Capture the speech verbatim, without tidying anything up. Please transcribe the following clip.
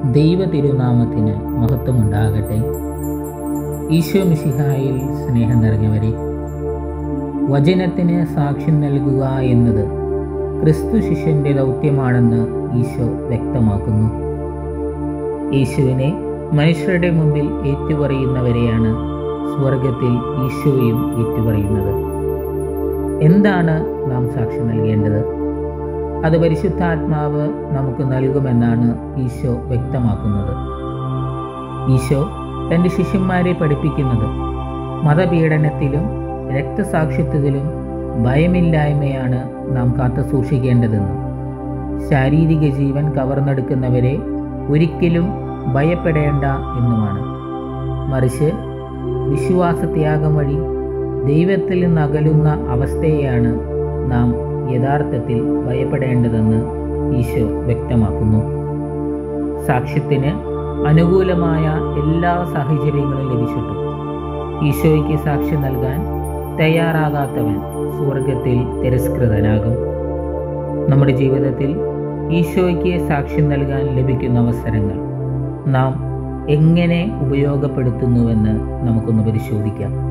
ദൈവ തിരുനാമത്തിന് മഹത്വമുണ്ടാകട്ടെ. ഈശോ മിശിഹായിൽ സ്നേഹം നിറഞ്ഞവരെ, വചനത്തിന് സാക്ഷ്യം നൽകുക എന്നത് ക്രിസ്തു ശിഷ്യൻ്റെ ദൗത്യമാണെന്ന് ഈശോ വ്യക്തമാക്കുന്നു. യേശുവിനെ മനുഷ്യരുടെ മുമ്പിൽ ഏറ്റുപറയുന്നവരെയാണ് സ്വർഗത്തിൽ ഈശോയും ഏറ്റുപറയുന്നത്. എന്താണ് നാം സാക്ഷ്യം നൽകേണ്ടത്? അത് പരിശുദ്ധാത്മാവ് നമുക്ക് നൽകുമെന്നാണ് ഈശോ വ്യക്തമാക്കുന്നത്. ഈശോ തൻ്റെ ശിഷ്യന്മാരെ പഠിപ്പിക്കുന്നത് മതപീഡനത്തിലും രക്തസാക്ഷിത്വത്തിലും ഭയമില്ലായ്മയാണ് നാം കാത്തു സൂക്ഷിക്കേണ്ടതെന്നും ശാരീരിക ജീവൻ കവർന്നെടുക്കുന്നവരെ ഒരിക്കലും ഭയപ്പെടേണ്ട എന്നുമാണ്. മറിച്ച് വിശ്വാസത്യാഗം വഴി ദൈവത്തിൽ നിന്ന് അകലുന്ന അവസ്ഥയെയാണ് നാം യഥാർത്ഥത്തിൽ ഭയപ്പെടേണ്ടതെന്ന് ഈശോ വ്യക്തമാക്കുന്നു. സാക്ഷ്യത്തിന് അനുകൂലമായ എല്ലാ സാഹചര്യങ്ങളും ലഭിച്ചിട്ടും ഈശോയ്ക്ക് സാക്ഷ്യം നൽകാൻ തയ്യാറാകാത്തവൻ സ്വർഗത്തിൽ തിരസ്കൃതനാകും. നമ്മുടെ ജീവിതത്തിൽ ഈശോയ്ക്ക് സാക്ഷ്യം നൽകാൻ ലഭിക്കുന്ന അവസരങ്ങൾ നാം എങ്ങനെ ഉപയോഗപ്പെടുത്തുന്നുവെന്ന് നമുക്കൊന്ന് പരിശോധിക്കാം.